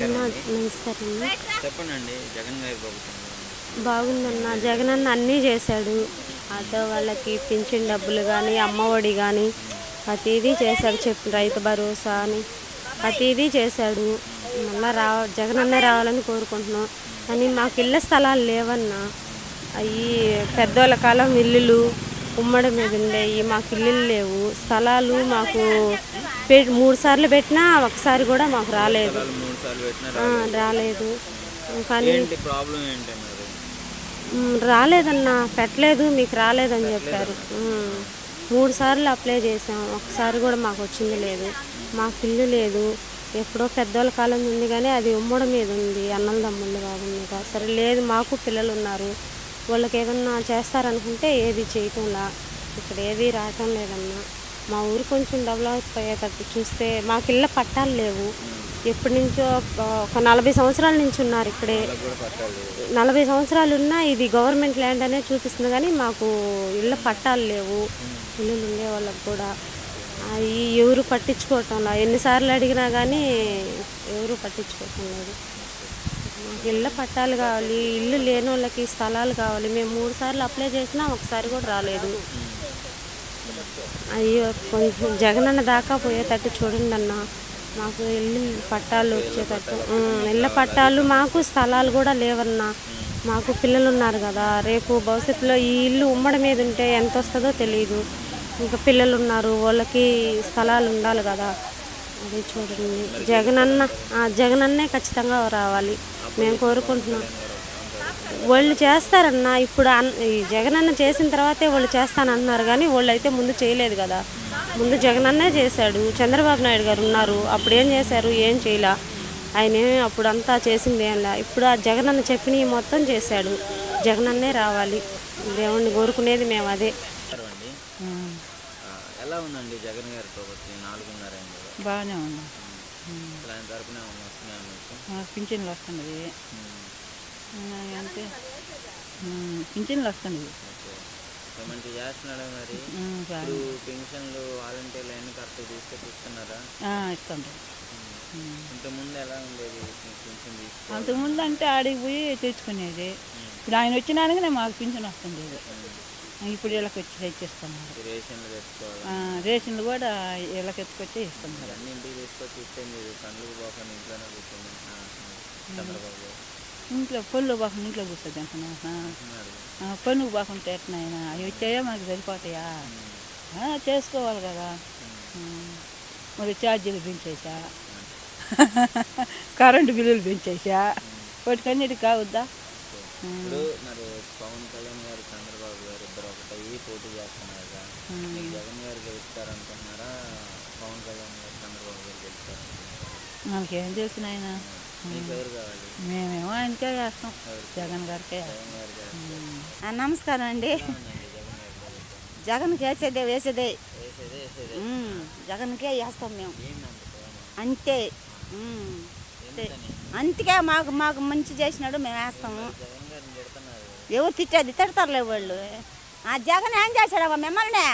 నమస్కారం అండి. నమస్కారం అండి. చెప్పండి జగన్ గారి ప్రభుత్వం బాగుందన్న. జగన్ అన్న అన్నీ చేశాడు. ఆటో వాళ్ళకి పింఛన్ డబ్బులు కానీ, అమ్మఒడి కానీ ప్రతిదీ చేశాడు. రైతు భరోసా అని ప్రతిదీ చేశాడు. మళ్ళీ జగన్ అన్నే రావాలని కోరుకుంటున్నాం. కానీ మాకు ఇళ్ళ స్థలాలు లేవన్నా. అవి పెద్దోళ్ళ కాలం ఇల్లులు ఉమ్మడి మీద ఉండేవి. మాకు ఇల్లులు లేవు. స్థలాలు మాకు 3 సార్లు పెట్టినా ఒకసారి కూడా మాకు రాలేదు. రాలేదు. కానీ రాలేదన్నా, పెట్టలేదు, మీకు రాలేదని చెప్పారు. 3 సార్లు అప్లై చేసాం, ఒకసారి కూడా మాకు వచ్చింది లేదు. మాకు ఇల్లు లేదు. ఎప్పుడో పెద్దోళ్ళ కాలం ఉంది కానీ అది ఉమ్మడి మీద ఉంది, అన్నల తమ్ముళ్ళ బాబు మీద. సరే లేదు, మాకు పిల్లలు ఉన్నారు, వాళ్ళకి ఏమన్నా చేస్తారనుకుంటే ఏది చేయటంలా. ఇక్కడ ఏది రావటం లేదన్నా. మా ఊరు కొంచెం డెవలప్ అయ్యేటట్టు చూస్తే. మాకు ఇళ్ళ పట్టాలు లేవు. ఎప్పటి నుంచో ఒక 40 సంవత్సరాల నుంచి ఉన్నారు ఇక్కడే. 40 సంవత్సరాలు ఉన్నా ఇది గవర్నమెంట్ ల్యాండ్ అనే చూపిస్తుంది కానీ మాకు ఇళ్ళ పట్టాలు లేవు. ఇల్లులు ఉండే వాళ్ళకి కూడా అవి ఎవరు పట్టించుకోవటంలా. ఎన్నిసార్లు అడిగినా కానీ ఎవరు పట్టించుకోవటం లేదు. మాకు ఇళ్ళ పట్టాలు కావాలి, ఇల్లు లేని వాళ్ళకి స్థలాలు కావాలి. మేము 3 సార్లు అప్లై చేసినా ఒకసారి కూడా రాలేదు. అయ్యో, కొంచెం జగనన్న దాకా పోయేటట్టు చూడండి అన్న. మాకు ఇల్లు పట్టాలు వచ్చేటట్టు. ఇళ్ళ పట్టాలు, మాకు స్థలాలు కూడా లేవన్నా. మాకు పిల్లలు ఉన్నారు కదా, రేపు భవిష్యత్తులో ఈ ఇల్లు ఉమ్మడి మీద ఉంటే ఎంత వస్తుందో తెలియదు. ఇంకా పిల్లలు ఉన్నారు, వాళ్ళకి స్థలాలు ఉండాలి కదా. అది చూడండి. జగనన్నే ఖచ్చితంగా రావాలి మేము కోరుకుంటున్నాం. వాళ్ళు చేస్తారన్న. ఇప్పుడు ఈ జగనన్న చేసిన తర్వాతే వాళ్ళు చేస్తానంటున్నారు కానీ వాళ్ళు అయితే ముందు చేయలేదు కదా. ముందు జగనన్నే చేశాడు. చంద్రబాబు నాయుడు గారు ఉన్నారు, అప్పుడు ఏం చేశారు? ఏం చేయలే. ఆయన అప్పుడు అంతా చేసింది ఏంలా. ఇప్పుడు ఆ జగనన్న చెప్పినవి మొత్తం చేశాడు. జగనన్నే రావాలి. దేవుణ్ణి కోరుకునేది మేము అదే. ఎలా ఉందండి జగన్ గారి ప్రభుత్వం 4.5 ఏళ్ళు? బాగానే ఉంది. ఆయన తరపున పింఛన్లు వస్తున్నది అంతే. పింఛన్లు వస్తున్నది మంచి చేస్తున్నాడా మరి? ఇప్పుడు పెన్షన్లు వాలంటీర్లు అన్ని కరెక్ట్ తీసుకొచ్చి ఇస్తున్నారా? ఇస్తుంటారు. ఇంతకుముందు ఎలా ఉండేది? అంతకుముందు అంటే ఆడికి పోయి తెచ్చుకునేది. ఇప్పుడు ఆయన వచ్చినాకనే మాకు పింఛన్ వస్తుంది. ఇప్పుడు వీళ్ళకి వచ్చి తెచ్చిస్తున్నారు. రేషన్లు కూడా వీళ్ళకి ఎత్తుకొచ్చి ఇస్తున్నారు. అన్ని ఇంటికి తీసుకొచ్చి ఇస్తే మీరు పండ్లకు పోకుండా ఇంట్లోనే కూర్చొని చంద్రబాబు ఇంట్లో పళ్ళు పోకుండా ఇంట్లో కూర్చోద్ది అంటున్నా. పన్నుకు పోకుండా ఎట్టినాయన అవి వచ్చాయా మనకు సరిపోతాయా? చేసుకోవాలి కదా. మరి ఛార్జీలు పెంచేసా, కరెంటు బిల్లులు పెంచేసా, వాటికన్నిటికి కావద్దా? ఇప్పుడు మరి పవన్ కళ్యాణ్ గారు చంద్రబాబు గారు ఇద్దరు ఒకటి పోటీ చేస్తున్నారు కదా. జగన్ గారు గెలుస్తారనుకుంటున్నారా? పవన్ కళ్యాణ్ గారు చంద్రబాబు గారు గెలుస్తారు? మనకేం తెలిసిన ఆయన. ఎవరు కావాలి? మేమేమో ఆయనకే చేస్తాం, జగన్ గారికే. నమస్కారం అండి. జగన్కి వేసేదే జగన్కే వేస్తాం మేము అంతే. అందుకే మాకు మంచి చేసినాడు, మేము వేస్తాము. ఎవరు తిడతారులే వాళ్ళు. ఆ జగన్ ఏం చేశాడు మిమ్మల్ని?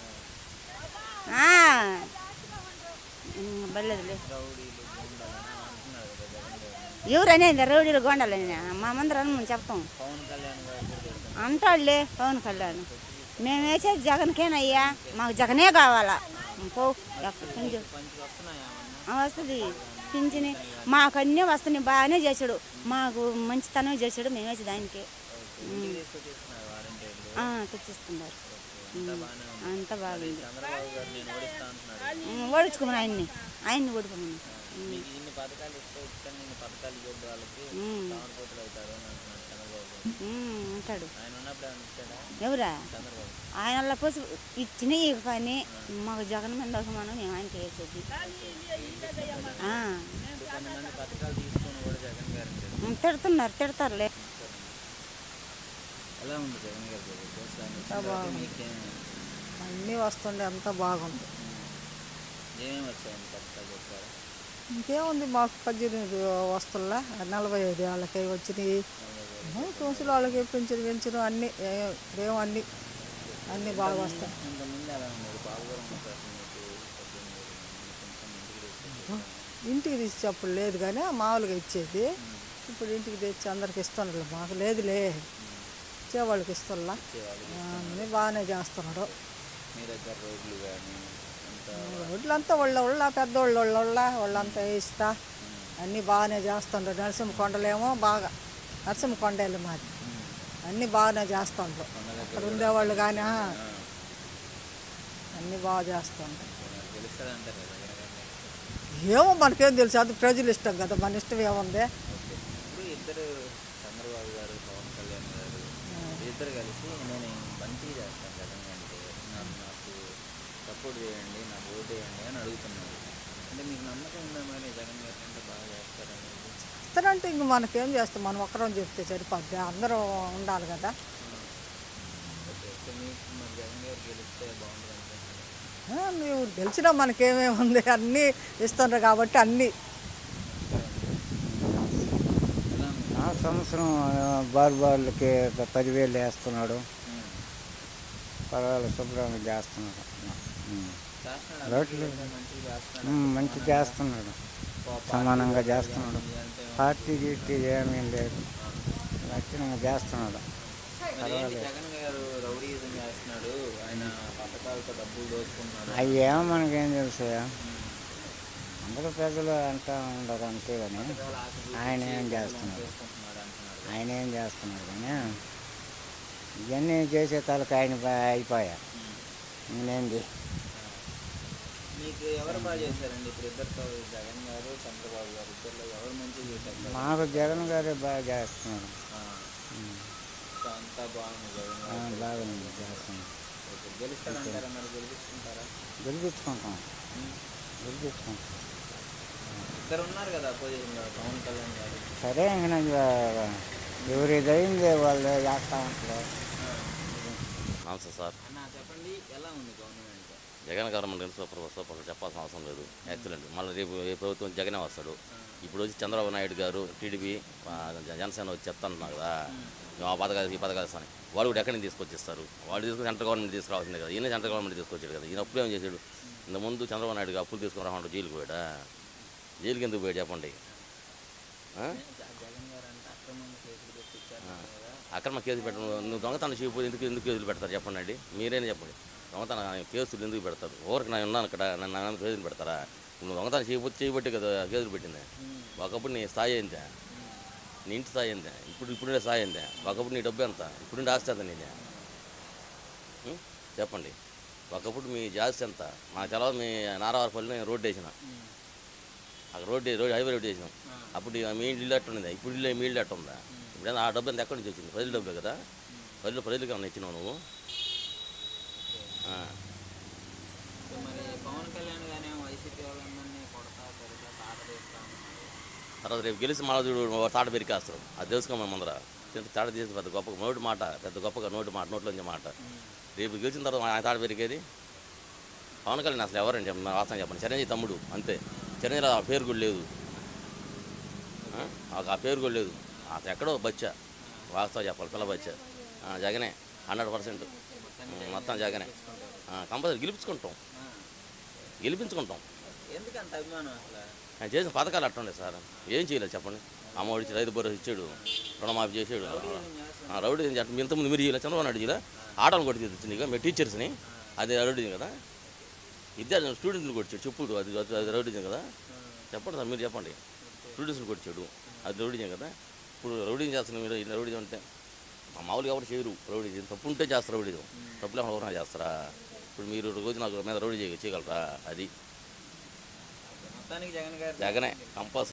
బలేదులే. ఎవరు అనేది రౌడీలు గొండాలని మా మందరం చెప్తాం అంటాడులే పవన్ కళ్యాణ్. మేము వేసేది జగన్కేనయ్యా, మాకు జగనే కావాలా. వస్తుంది పింఛని, మాకు అన్నీ వస్తున్నాయి. బాగానే చేశాడు, మాకు మంచితనం చేశాడు. మేము వేసేది ఆయనకే. తెచ్చిస్తున్నారు. అంత బాగుంది. ఓడించుకోమని ఆయన్ని ఓడిపోమని అంటాడు. ఎవరా ఆయన పోసి ఇచ్చినవి కానీ మాకు జగన్ మీద మనం మేము ఆయనకి వేసేది. తిడతారులే. అన్నీ వస్తుండే, అంతా బాగుంది. ఇంకేముంది, మాకు 18 వస్తువుల 45 వాళ్ళకి వచ్చినాయి. ముసలి వాళ్ళకి పెంచడం అన్నీ అన్నీ బాగా వస్తాయి. ఇంటికి తెచ్చి అప్పుడు లేదు కానీ మామూలుగా ఇచ్చేది. ఇప్పుడు ఇంటికి తెచ్చి అందరికి ఇస్తున్నారు. మాకు లేదులే, ఇచ్చేవాళ్ళకి ఇస్తున్నా. అన్నీ బాగానే చేస్తున్నాడు. మీ దగ్గర రోడ్లు కానీ అంతా రోడ్లంతా వాళ్ళ పెద్దోళ్ళ వాళ్ళంతా వేస్తా అన్నీ బాగానే చేస్తుండ్రు. నరసింహకొండలేమో బాగా నరసింహకొండలు మాది అన్నీ బాగానే చేస్తుండ్రు. అక్కడ ఉండేవాళ్ళు కానీ అన్నీ బాగా చేస్తుండ్రు. గెలుస్తారంటారు కదా జగన్ గారు. ఏమో మనకేం తెలుసు, అది ప్రజలు ఇష్టం కదా, మన ఇష్టం ఏముంది. ఇప్పుడు ఇద్దరు చంద్రబాబు గారు పవన్ కళ్యాణ్ గారు ఇద్దరు కలిసి నేను మంచిగా చేస్తాను జగన్ అంటే నాకు సపోర్ట్ చేయండి, నాకు ఓటు వేయండి అని అడుగుతున్నారు. అంటే మీకు నమ్మకం ఉందా మరి జగన్ గారు అంటే బాగా చేస్తారని? ఇస్తారంటే ఇంక మనకేం చేస్తాం, మనం ఒక్కరం చెప్తే సరిపోద్ది, అందరూ ఉండాలి కదా. ఓకే, మీకు మరి జగన్ గారు గెలిస్తే బాగుంటుంది అనుకుంటున్నారు. నువ్వు గెలిచినా మనకేమేమి ఉంది, అన్నీ ఇస్తున్నారు కాబట్టి అన్నీ. సంవత్సరం బార్లకి 10,000 వేస్తున్నాడు. పర్వాలేదు, శుభ్రంగా చేస్తున్నాడు. రోడ్లు మంచి చేస్తున్నాడు, సమానంగా చేస్తున్నాడు. పార్టీ గీర్టీ ఏమీ లేదు, లక్షణంగా చేస్తున్నాడు. జగన్ గారు రౌడీజం చేస్తున్నాడు, ఆయన పథకాలతో డబ్బులు దోచుకుంటున్నాడు. అవి ఏమో మనకేం తెలుసు, అందరూ ప్రజలు అంటూ ఉండరు అంతే. కానీ ఆయన ఏం చేస్తున్నాడు కానీ ఇవన్నీ చేసే తలకు ఆయన అయిపోయా. నేనేంది మీకు ఎవరు బాగా చేశారండి ఇప్పుడు ఇద్దరితో? జగన్ గారు చంద్రబాబు గారు ఇద్దరిలో ఎవరు మంచిగా చేశారు? మాకు జగన్ గారే బాగా చేస్తున్నాడు. అంతా బాగుంది జగన్ గారు. బాగా చేస్తున్నాడు. గెలుస్తారంటారా మరి? గెలిపించుకుంటారా? గెలిపించుకుంటాం. ఇద్దరు ఉన్నారు కదా అపోజిషన్లో, పవన్ కళ్యాణ్ గారు. సరే ఇంకా ఎవరిదైంది వాళ్ళు చేస్తూ ఉంటారు. నమస్తే సార్. అన్న చెప్పండి, ఎలా ఉంది గవర్నమెంట్? జగన్ గవర్నమెంట్ సూపర్ చెప్పాల్సిన అవసరం లేదు. ఎక్సలెంట్. మళ్ళీ రేపు ఏ ప్రభుత్వం జగనే వస్తాడు. ఇప్పుడు వచ్చి చంద్రబాబు నాయుడు గారు టీడీపీ జనసేన వచ్చి చెప్తానున్నారు కదా, ఆ పథకాలు ఈ పథకాలు ఇస్తాను. వాళ్ళు కూడా ఎక్కడి నుంచి తీసుకొచ్చిస్తారు? వాళ్ళు తీసుకొని సెంట్రల్ గవర్నమెంట్ తీసుకురావాల్సిందే కదా. ఈయన సెంట్రల్ గవర్నమెంట్ తీసుకొచ్చాడు కదా. ఈయన అప్పులు ఏం చేశాడు? ఇంతకుముందు చంద్రబాబు నాయుడు అప్పులు తీసుకుని రామంటారు, జైలుకి పోయాడా? జైలుకి ఎందుకు పోయాడు చెప్పండి? జగన్ గారు అంటే అక్రమంగా కేసులు పెట్టించారు. అక్రమ కేసు పెట్టడం, నువ్వు దొంగతనం చేయకపోతే ఎందుకు కేసులు పెడతారు చెప్పండి అండి? మీరేనే చెప్పండి. దొంగతన కేసులు ఎందుకు పెడతారు? ఓరికి నేను ఉన్నాను ఇక్కడ, నన్ను కేసులు పెడతారా? నువ్వు దొంగతనం చేయబట్టి కదా కేసులు పెట్టింది. ఒకప్పుడు నీ స్థాయి అయిందా? నీ ఇంటి స్థాయి అయిందా? ఇప్పుడే స్థాయి అయిందా? ఒకప్పుడు నీ డబ్బు ఎంత? ఇప్పుడు ఆస్తి ఎంత నేనే చెప్పండి? ఒకప్పుడు మీ జాస్తి ఎంత? నాకు తెలవదు. మీ నారావారిపల్లిలో నేను రోడ్డు వేసిన, అక్కడ హైవే రోడ్డు వేసినాం. అప్పుడు మీ ఇల్లు అట్టు ఉండేది, ఇప్పుడు మీ ఇల్లు అట్టు ఉందా? ఇప్పుడు ఆ డబ్బు ఎంత ఎక్కడి నుంచి వచ్చింది? ప్రజల డబ్బులే కదా. ప్రజలకు ఏమన్నా ఇచ్చినావు నువ్వు? మరి పవన్ కళ్యాణ్ గానే వైసీపీ వాళ్ళందరినీ కొడతా కొడతా తాట తీస్తా ఉన్నారు. తర్వాత రేపు గెలిచి మళ్ళీ చూడు తాట పెరికేస్తారు. అది తెలుసుకోమని ముందర తాట తీసి పెద్ద గొప్ప నోటి మాట, పెద్ద గొప్పగా నోట్లోంచి మాట. రేపు గెలిచిన తర్వాత ఆయన తాట పెరిగేది. పవన్ కళ్యాణ్ అసలు ఎవరండి చెప్పండి? వాస్తవం చెప్పండి. చిరంజీవి తమ్ముడు అంతే. చిరంజీవి ఆ పేరు కూడా లేదు, ఆ పేరు కూడా లేదు. అతను ఎక్కడో బచ్చా, వాస్తవం చెప్పాలి, పిల్ల బచ్చా. జగనే 100%. మొత్తం జగనే. కంపల్సరీ గెలిపించుకుంటాం. ఎందుకంత అభిమానం అసలు? ఆయన చేసిన పథకాలు అట్టుండే సార్. ఏం చేయలేదు చెప్పండి? అమ్మఒడి ఇచ్చి, రైతు భరోసా ఇచ్చాడు, రుణమాఫీ చేసాడు. రౌడీ ఇంతకుముందు మీరు చేయలేదు, చంద్రబాబు నాయుడు చేయలే. ఆటోలు కొట్టి తెచ్చింది ఇక మీరు టీచర్స్ని, అది రౌడీ కదా. విద్యార్థులు స్టూడెంట్స్ని కొట్టాడు, చెప్పుడు అది రౌడీ కదా. చెప్పండి సార్, మీరు చెప్పండి. స్టూడెంట్స్ని కొట్టాడు, అది రౌడీ కదా. ఇప్పుడు రౌడీ చేస్తున్నారు మీరు. ఇలా రౌడీ అంటే మామూలుగా ఎవరు చేయరు. రౌడీ తప్పు ఉంటే చేస్తారు, రౌడీ తప్పులు ఎవరైనా చేస్తారా? ఇప్పుడు మీరు రోజు నాకు మీద రౌడీ చేయగలరా? అది మొత్తానికి జగన్ గారు జగనే కంపల్సరీ.